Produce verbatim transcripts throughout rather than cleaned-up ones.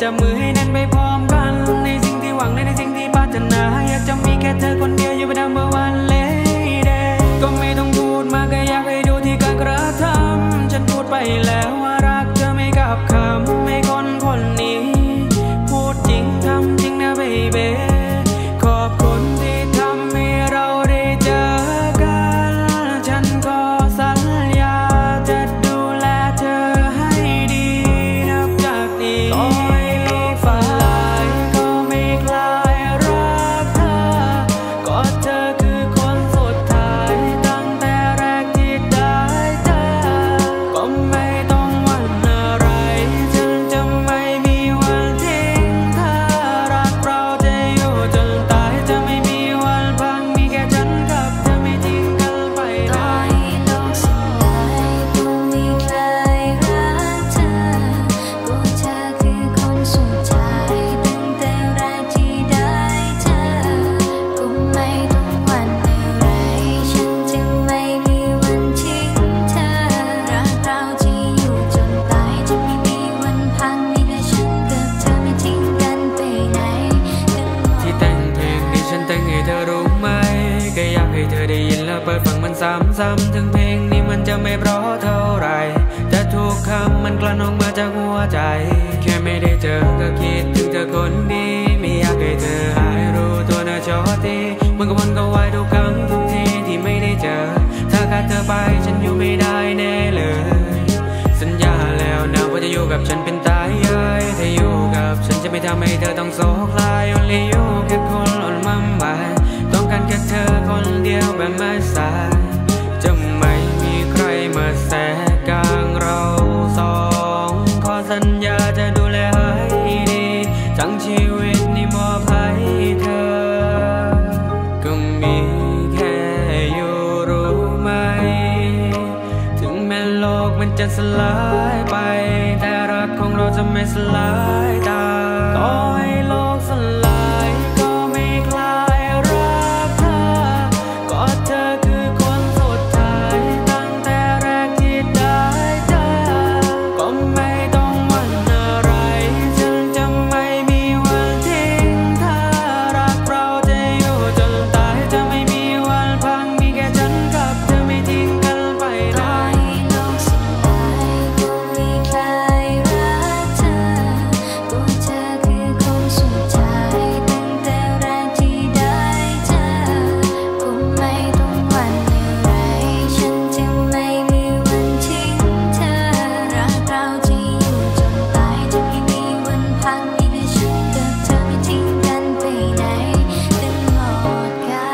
จับมือให้แน่นไปพร้อมกันในสิ่งที่หวังและในสิ่งที่ปรารถนาอยากจะมีแค่เธอคนเดียวอยู่เป็น number one lady ก็ไม่ต้องพูดมากก็อยากให้ดูที่การกระทำฉันพูดไปแล้วว่ารักเธอไม่กับคำไม่คนคนนี้พูดจริงทำจริงนะ baby ขอบคุณที่ทำให้เราได้เจอกันฉันก็สัญญาจะดูแลเธอให้ดีนับจากนี้ต่อให้โลกสลายก็ไม่คลายรักเธอก็เธอคือคนสุดท้ายตั้งแต่แรกที่ได้เจอก็ไม่ต้องหวั่นอะไรฉันจะไม่มีวันทิ้งเธอรักเราจะอยู่จนตายจะไม่มีวันพังมีแค่ฉันกับเธอไม่ทิ้งกันไปไหนต่อให้โลกสลายก็ไม่เคยรักเธอก็เธอคือคนสุดท้ายตั้งแต่แรกที่ได้เจอก็ไม่ต้องหวั่นอะไรฉันจะไม่มีวันทิ้งเธอรักเราจะอยู่จนตายจะไม่มีวันพังมีแค่ฉันกับเธอไม่ทิ้งกันไปไหนที่แต่งเพลงนี้ฉันแต่งให้เธอรู้ไหมก็อยากให้เธอได้ยินแล้วเปิดฟังมันซ้ำๆถึงเพลงนี้มันจะไม่เพราะเท่าไรแต่ทุกคำมันกลั่นออกมาจากหัวใจแค่ไม่ได้เจอก็คิดถึงเธอคนดีไม่อยากให้เธอหายรู้ตัวนะชอตีมันก็วนก็วายทุกครั้งทุกทีที่ไม่ได้เจอถ้าขาดเธอไปฉันอยู่ไม่ได้แน่เลยสัญญาแล้วนะว่าจะอยู่กับฉันเป็นตายายถ้าอยู่กับฉันจะไม่ทำให้เธอต้องโศกลาย only you แค่คนอ่อนมั่มไปต้องการแค่เธอคนเดียวแบบไม่สายจะไม่มีใครมาแทรกกลางเราสองขอสัญญาจะดูแลให้ดีทั้งชีวิตนี้มอบให้เธอก็มีแค่อยู่รู้ไหมถึงแม้โลกมันจะสลายไปแต่รักของเราจะไม่สลายตามต่อให้โลกสลายก็ไม่คลายรักเธอก็เธอคือคนสุดท้ายตั้งแต่แรกที่ได้เจอก็ไม่ต้องหวั่นอะไรฉันจะไม่มีวันทิ้งเธอรักเราจะอยู่จนตายจะไม่มีวันพังมีแค่ฉันกับเธอไม่ทิ้งกันไปไหนต่อให้โลกสลายก็ไม่เคยรักเธอก็เธอคือคนสุดท้ายตั้งแต่แรกที่ได้เจอก็ไม่ต้องหวั่นอะไรฉันจะไม่มีวันทิ้งเธอรักเราจะอยู่จนตายจะไม่มีวันพังมีแค่ฉันกับเธอไม่ทิ้งกันไปไหนตลอดกา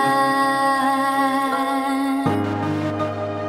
ล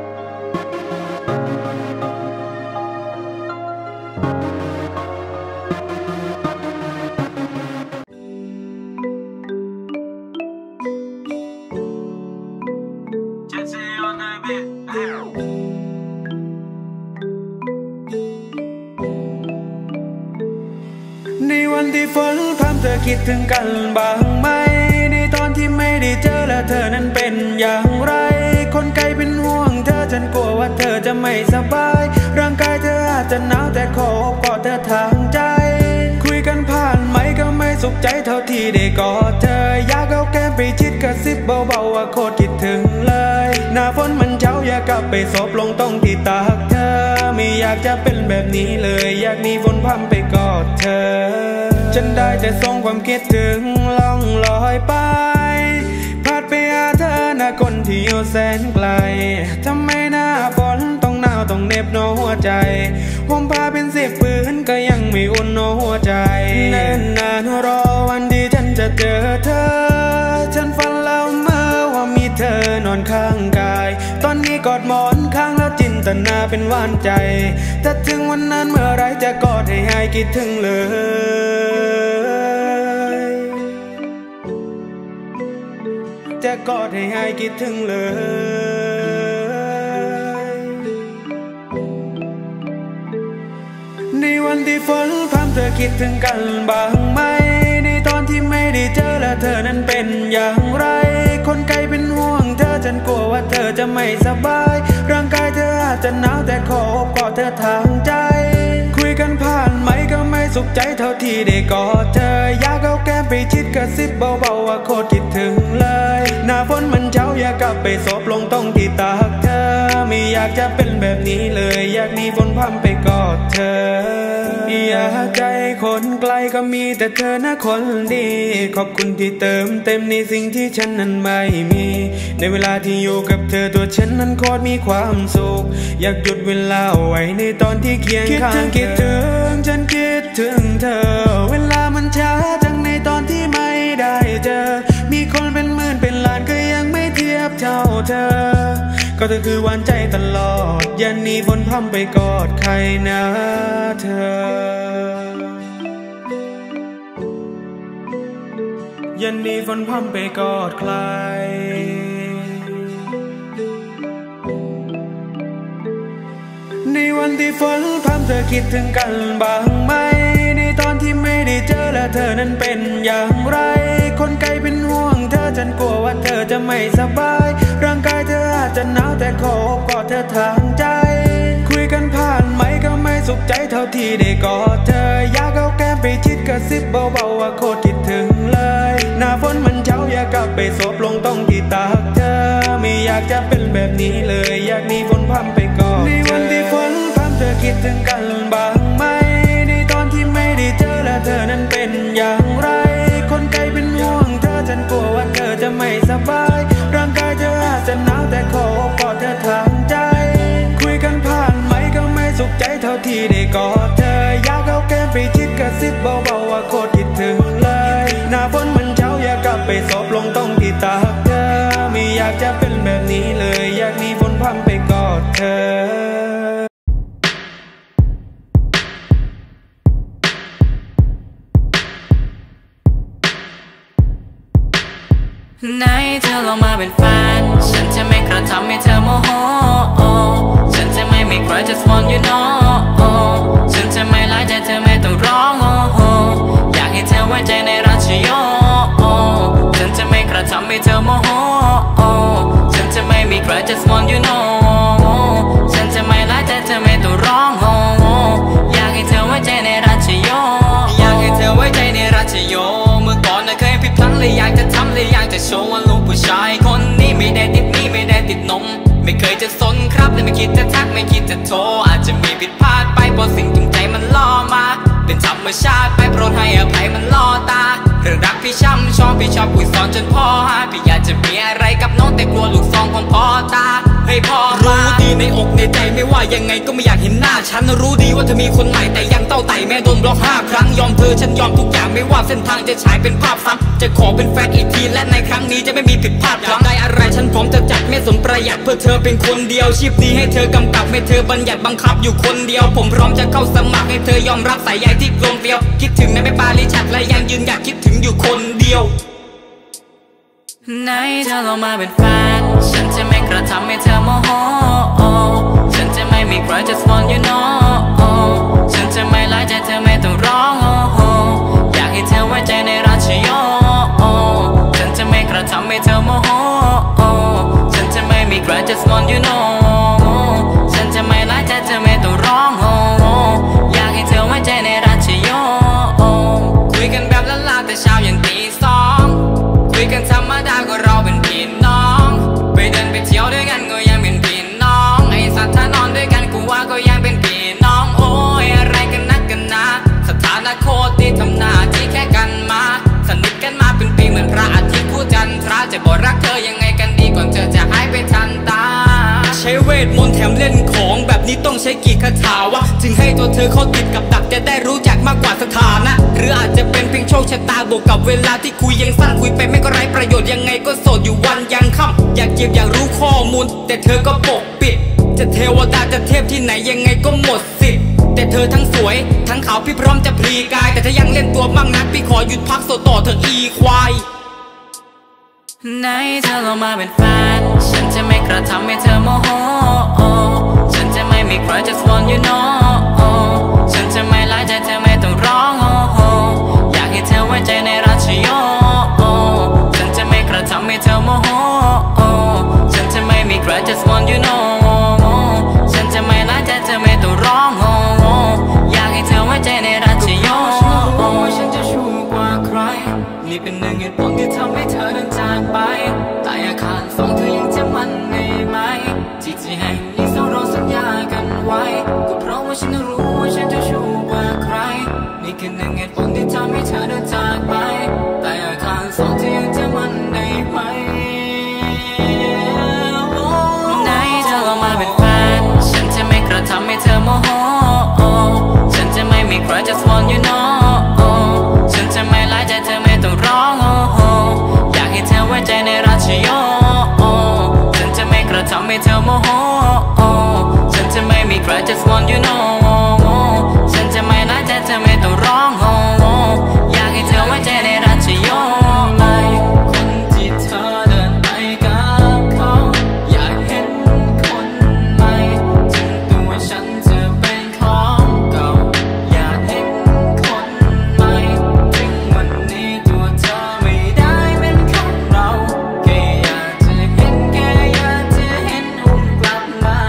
ในวันที่ฝนพรำเธอคิดถึงกันบ้างไหมในตอนที่ไม่ได้เจอและเธอนั้นเป็นอย่างไรคนไกลเป็นห่วงเธอฉันกลัวว่าเธอจะไม่สบายร่างกายเธออาจจะหนาวแต่ขออบกอดเธอทางใจคุยกันผ่านไหมก็ไม่สุขใจเท่าที่ได้กอดเธออยากเอาแก้มไปชิดกระซิบเบาๆว่าโคตรคิดถึงเลยหน้าฝนมันเช้าอยากกลับไปซบลงตรงที่ตากเธอไม่อยากจะเป็นแบบนี้เลยอยากมีฝนพรำไปกอดเธอฉันได้แต่ส่งความคิดถึงล่องลอยไปพัดไปหาเธอหน้าคนที่อยู่แสนไกลทำไมหน้าฝนต้องหนาวต้องเหน็บหนอหัวใจผมพาเป็นสิบปืนก็ยังไม่อุ่นหนอหัวใจเนิ่นนานรอวันที่ฉันจะเจอเธอฉันฝันแล้วเมื่อว่ามีเธอนอนข้างกายตอนนี้กอดหมอนข้างแล้วจินตนาเป็นหวานใจถ้าถึงวันนั้นเมื่อไรจะกอดให้หายคิดถึงเลยจะกอดให้หายคิดถึงเลยในวันที่ฝนพรำเธอคิดถึงกันบ้างไหมในตอนที่ไม่ได้เจอและเธอนั้นเป็นอย่างไรคนไกลเป็นห่วงเธอฉันกลัวว่าเธอจะไม่สบายร่างกายเธออาจจะหนาวแต่ขออบกอดเธอทางใจคุยกันผ่านไหมก็ไม่สุขใจเท่าที่ได้กอดเธออยากเอาแก้มไปชิดกระซิบเบาๆว่าโคตรคิดถึงเลยหน้าฝนมันเช้าอยากกลับไปซบลงตรงที่ตากเธอไม่อยากจะเป็นแบบนี้เลยอยากหนีฝนพรำไปกอดเธออยากใจคนไกลก็มีแต่เธอนะคนดีขอบคุณที่เติมเต็มในสิ่งที่ฉันนั้นไม่มีในเวลาที่อยู่กับเธอตัวฉันนั้นโคตรมีความสุขอยากหยุดเวลาไว้ในตอนที่เคียงข้างคิดถึงฉันคิดถึงเธอเวลามันช้าจังในตอนที่ไม่ได้เจอมีคนเป็นหมื่นเป็นล้านก็ยังไม่เทียบเท่าเธอก็เธอคือหวานใจตลอดอย่าหนีฝนพรำไปกอดใครนะเธออย่าหนีฝนพรำไปกอดใครในวันที่ฝนพรำเธอคิดถึงกันบ้างไหมในตอนที่ไม่ได้เจอและเธอนั้นเป็นอย่างไรคนไกลเป็นห่วงเธอฉันกลัวว่าเธอจะไม่สบายร่างกายเธออาจจะหนาวแต่ขอโอบกอดเธอทางใจคุยกันผ่านไหมก็ไม่สุขใจเท่าที่ได้กอดเธออยากเอาแก้มไปชิดกระซิบเบาๆว่าโคตรคิดถึงเลยหน้าฝนมันเช้าอยากกลับไปซบลงตรงที่ตากเธอไม่อยากจะเป็นแบบนี้เลยอยากหนีฝนพรำไปกอดในวันที่ฝนพรำเธอคิดถึงกันบ้างไหมในตอนที่ไม่ได้เจอและเธอนั้นเป็นอย่างไรคนไกลเป็นห่วงเธอฉันกลัวว่าเธอจะไม่สบายร่างกายเธออาจจะหนาวแต่ขอโอบกอดเธอทางใจคุยกันผ่านไหมก็ไม่สุขใจเท่าที่ได้กอดเธออยากเอาแก้มไปชิดกระซิบเบาๆว่าโคตรคิดถึงเลยหน้าฝนมันเช้าอยากกลับไปซบลงตรงที่ตากเธอไม่อยากจะเป็นแบบนี้เลยอยากหนีฝนพรำไปกอดเธอไหนเธอลองมาเป็นแฟนฉันจะไม่กระทำให้เธอโมโหฉันจะไม่มีใคร just want you know ฉันจะไม่ไล่ใจเธอไม่ต้องร้องอยากให้เธอไว้ใจในรัชโยฉันจะไม่กระทำให้เธอโมโหฉันจะไม่มีใคร just want you know ฉันจะไม่ไล่ใจเธอไม่ต้องร้องอยากให้เธอไว้ใจในรัชโยอยากให้เธอไว้ใจในรัชโยเมื่อก่อนน่ะเคยผิดพลั้งเลยอยากจะทำเลยอยากจะโชว์ว่าลูกผู้ชายคนนี้ไม่ได้ติดนี่ไม่ได้ติดนมไม่เคยจะสนครับและไม่คิดจะทักไม่คิดจะโทรอาจจะมีผิดพลาดไปเพราะสิ่งจูงใจมันล่อมาเป็นธรรมชาติไปโปรดให้อภัยมันล่อตาเรื่องรักพี่ช้ำชอบพี่ชอบคุยสอนจนพ่อหาพี่อยากจะมีอะไรกับน้องแต่กลัวลูกซองของพ่อตาเฮ้ยพ่อรู้ดีในอกในใจไม่ว่ายังไงก็ไม่อยากเห็นหน้าฉันรู้ดีว่าเธอมีคนใหม่แต่ยังเต้าไต่แม่โดนบล็อกห้าครั้งยอมเธอฉันยอมทุกอย่างไม่ว่าเส้นทางจะฉายเป็นภาพซ้ำจะขอเป็นแฟนอีกทีและในครั้งนี้จะไม่มีผิดพลาดอยากได้อะไรฉันพร้อมจะจัดไม่สนประหยัดเพื่อเธอเป็นคนเดียวชีพนี้ให้เธอกำกับให้เธอบัญญัติบังคับอยู่คนเดียวผมพร้อมจะเข้าสมัครให้เธอยอมรับสายใยที่กลมเกลียวคิดถึงในไม่ปาลิชัดและยังยืนหยัดคิดถึงอยู่คนเดียวไหนเธอลองมาเป็นแฟนฉันจะไม่กระทำให้เธอโมโหฉันจะไม่มีใคร just want you know ฉันจะไม่ไล่ใจเธอไม่ต้องร้องอยากให้เธอไว้ใจในรัชโยฉันจะไม่กระทำให้เธอโมโหฉันจะไม่มีใคร just want you know ฉันจะไม่ไล่ใจเธอไม่ต้องร้องอยากให้เธอไว้ใจในรัชโยคุยกันแบบละลาแต่เช้าอย่างตีสองคุยกันธรรมดาก็เราเป็นพี่น้องไปเดินไปเที่ยวด้วยกันก็ยังเป็นพี่น้องไอ้สัตว์ถ้านอนด้วยกันกูว่าก็ยังเป็นพี่น้องโอ้ยอะไรกันนักกันนะสถานะโคตรที่ทำหน้าที่แค่กันมาสนิทกันมาเป็นปีเหมือนพระอาทิตย์คู่จันทราจะบอกรักเธอยังไงกันดีก่อนเธอจะหายไปทันตาใช้เวทมนต์แถมเล่นของแบบนี้ต้องใช้กี่คาถาวะจึงให้ตัวเธอเข้าติดกับดักจะได้รู้จักมากกว่าสถานะหรืออาจจะเป็นเพียงโชคชะตาบวกกับเวลาที่คุยยังสั้นคุยไปไม่ก็ไร้ประโยชน์ยังไงก็โสดอยู่วันยังค่ำอยากเก็บอยากรู้ข้อมูลแต่เธอก็ปกปิดจะเทวดาจะเทพที่ไหนยังไงก็หมดสิทธิ์แต่เธอทั้งสวยทั้งขาวพี่พร้อมจะพลีกายแต่ถ้ายังเล่นตัวมากนักพี่ขอหยุดพักโสดต่อเธออีควายไหนเธอลองมาเป็นแฟนฉันจะไม่กระทำให้เธอโมโหฉันจะไม่มีใคร just want you know ฉันจะไม่ไล่ใจเธอไม่ต้องร้องอยากให้เธอไว้ใจในรัชโยฉันจะไม่กระทำให้เธอโมโหฉันจะไม่มีใคร just want you know ฉันจะไม่ไล่ใจเธอไม่ต้องร้องอยากให้เธอไว้ใจในรัชโยนี่เป็นหนึ่งเหตุผลที่ทำให้เธอเดินจากไปแต่อาคารสองเธอยังจำมันได้ไหมที่ที่แห่งนี้เราสัญญากันไว้ก็เพราะว่าฉันรู้ว่าฉันจะชูกว่าใครนี่คือหนึ่งเหตุผลที่ทำให้เธอเดินจากไปแต่อาคารสองเธอยังจำมันได้ไหมไหนเธอมาเป็นแฟนฉันจะไม่กระทำให้เธอโมโหฉันจะไม่มีใคร just want you know ฉันจะไม่ไล่ใจเธอไม่ต้องร้องอยากให้เธอไว้ใจในราชโยฉันจะไม่กระทำให้เธอโมโหฉันจะไม่มีใคร just want you know ฉันจะไม่ไล่ใจเธอไม่ต้องร้องอยากให้เธอไว้ใจในราชโยคนที่เธอเดินไปกับเขาอยากเห็นคนใหม่ถึงตัวฉันจะเป็นของเก่าอยากเห็นคนใหม่ถึงวันนี้ตัวเธอไม่ได้เป็นของเราแค่อยากจะเห็นแค่อยากจะเห็นอุ่นกลับมา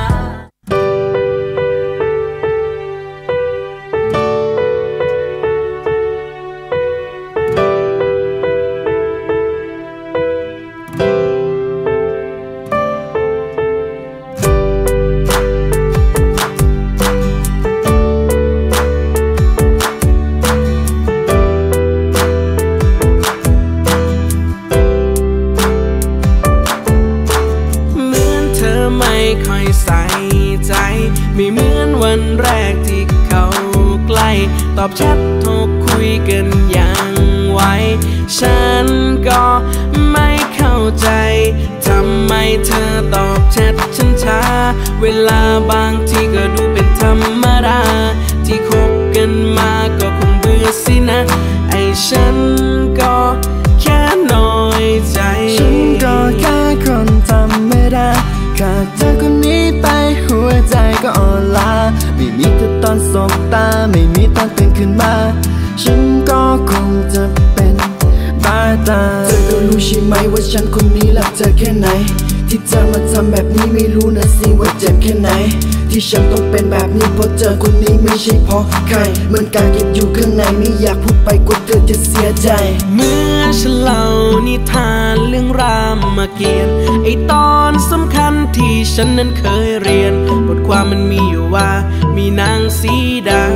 ไม่เหมือนวันแรกที่เขาใกล้ตอบแชทโทรคุยกันอย่างไวฉันก็ไม่เข้าใจทำไมเธอตอบแชทฉันช้าเวลาบางทีก็ดูเป็นธรรมดาที่คบกันมาก็คงเบื่อสินะไอ้ฉันก็แค่น้อยใจฉันก็แค่คนธรรมดาขาดเธอคนนี้ไปหัวใจก็อ่อนล้าไม่มีเธอตอนสบตาไม่มีตอนตื่นขึ้นมาฉันก็คงจะเป็นบ้าตายเธอก็รู้ใช่ไหมว่าฉันคนนี้รักเธอแค่ไหนที่เธอมาทำแบบนี้ไม่รู้นะสิว่าเจ็บแค่ไหนที่ฉันต้องเป็นแบบนี้เพราะเธอคนนี้ไม่ใช่เพราะใครเหมือนการเก็บอยู่ข้างในไม่อยากพูดไปกลัวเธอจะเสียใจเมื่อฉันเล่านิทานเรื่องรามเกียรติ์ไอตอนสำคัญที่ฉันนั้นเคยเรียนบทความมันมีอยู่ว่ามีนางสีดา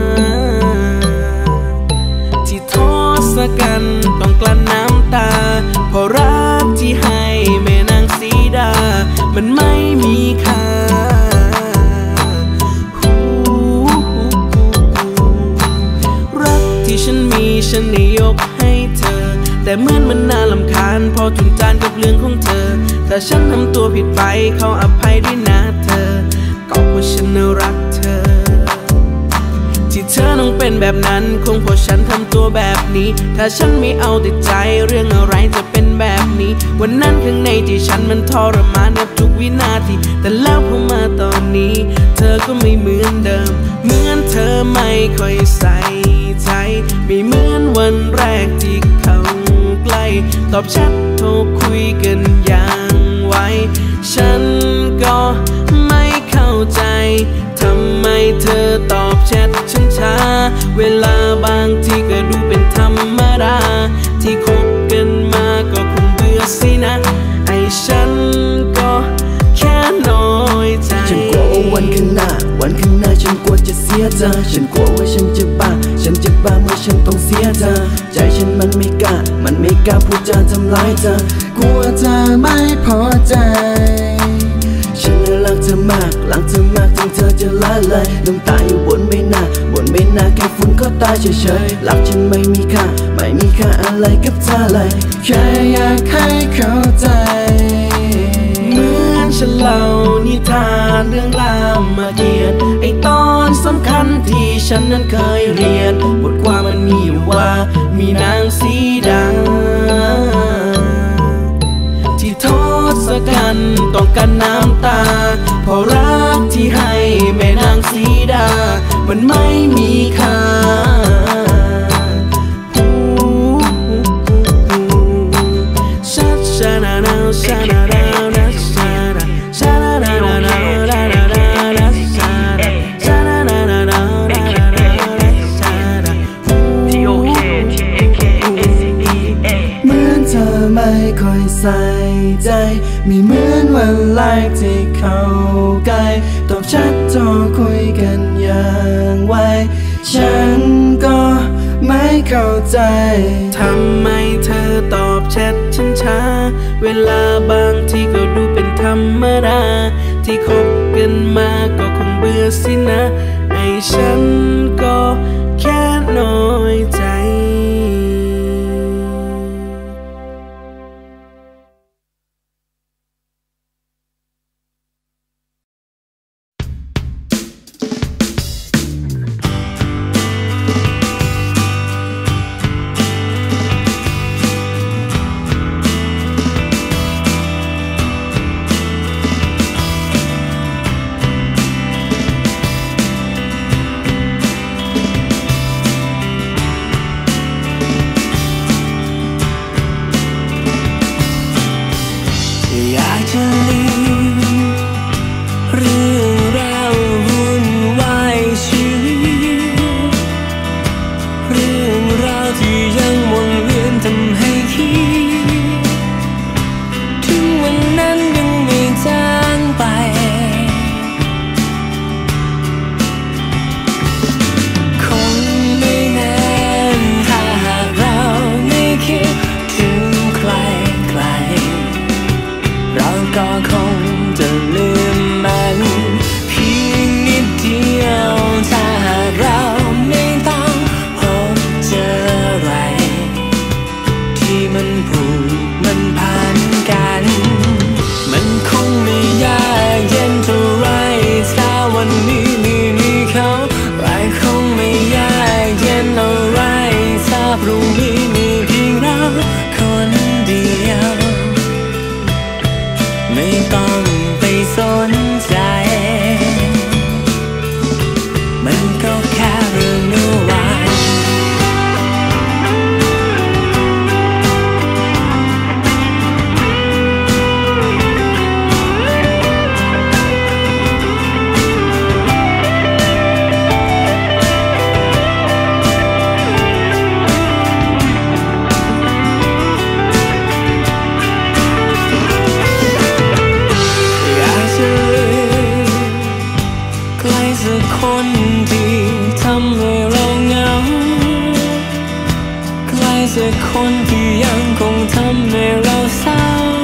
ที่ทศกัณฐ์ต้องกลั้นน้ำตาเพราะรักที่ให้แม่นางสีดามันไม่มีค่ารักที่ฉันมีฉันได้ยกให้เธอแต่เหมือนมันน่ารำคาญพอจุนจานกับเรื่องของเธอแต่ฉันทำตัวผิดไปเขาอภัยด้วยนะเธอก็เพราะฉันรักเธอที่เธอต้องเป็นแบบนั้นคงเพราะฉันทำตัวแบบนี้ถ้าฉันไม่เอาแต่ใจเรื่องอะไรจะเป็นแบบนี้วันนั้นข้างในที่ฉันมันทรมานกับทุกวินาทีแต่แล้วพอมาตอนนี้เธอก็ไม่เหมือนเดิมเหมือนเธอไม่ค่อยใส่ใจไม่เหมือนวันแรกที่เขาใกล้ตอบแชทโทรคุยกันอย่างไวฉันก็ไม่เข้าใจทำไมเธอตอบแชทฉันช้าเวลาบางทีก็ดูเป็นธรรมดาที่คบกันมาก็คงเบื่อสินะไอ้ฉันก็แค่น้อยใจฉันกลัวว่าวันข้างหน้าวันข้างหน้าฉันกลัวจะเสียเธอฉันกลัวว่าฉันจะบ้าฉันจะบ้าเมื่อฉันต้องเสียเธอใจฉันมันไม่กล้ามันไม่กล้าพูดจาทำร้ายเธอกลัวเธอไม่พอใจฉันรักเธอมากรักเธอมากจนเธอจะละลายน้ำตาอยู่บนใบหน้าบนใบหน้าแค่ฝุ่นก็ตายเฉยๆรักฉันไม่มีค่าไม่มีค่าอะไรกับเธอเลยแค่อยากให้เข้าใจเหมือนฉันเล่านิทานเรื่องรามเกียรติ์ไอตอนสำคัญที่ฉันนั้นเคยเรียนบทความมันมีอยู่ว่ามีนางสีดาที่ทศกัณฐ์ต้องการน้ำตาเพราะรักที่ให้แม่นางสีดามันไม่มีค่าไม่ค่อยใส่ใจไม่เหมือนวันแรกที่เข้าใกล้ตอบชัดโทรคุยกันอย่างไวฉันก็ไม่เข้าใจทำไมเธอตอบแชทฉันช้าเวลาบางทีก็ดูเป็นธรรมดาที่คบกันมาก็คงเบื่อสินะไอ้ฉันก็แค่น้อยใจคนที่ยังคงทำให้เราเศร้า